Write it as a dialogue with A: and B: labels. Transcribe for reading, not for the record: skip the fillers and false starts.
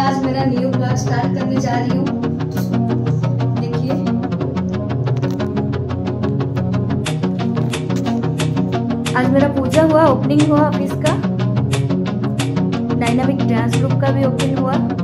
A: आज मेरा new blog start करने जा रही हूँ। देखिए आज मेरा पूजा हुआ, ओपनिंग हुआ ऑफिस का, डायनामिक डांस ग्रुप का भी ओपनिंग हुआ।